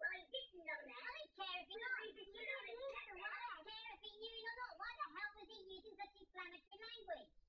I didn't know that. I don't care if he knew. I don't care if he knew it or not. Why the hell was he using such inflammatory language?